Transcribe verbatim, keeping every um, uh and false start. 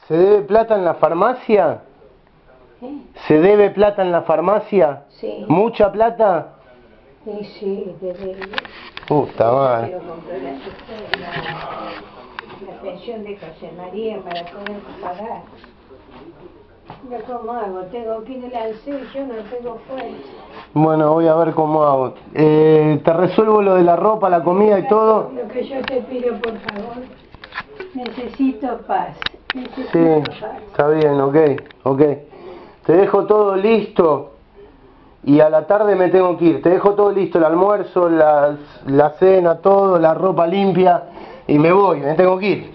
¿Se debe plata en la farmacia? ¿Eh? ¿Se debe plata en la farmacia? Sí. ¿Mucha plata? Sí, sí, desde... Puta madre. Quiero comprar la, la, la pensión de José María para poder pagar. Pero ¿cómo hago? Tengo que ir al C, yo no tengo fuerza. Bueno, voy a ver cómo hago. Eh, te resuelvo lo de la ropa, la comida y todo. Lo que yo te pido, por favor, necesito paz. Necesito Sí, paz. está bien, ok, ok. Te dejo todo listo y a la tarde me tengo que ir. Te dejo todo listo, el almuerzo, la, la cena, todo, la ropa limpia y me voy, me tengo que ir.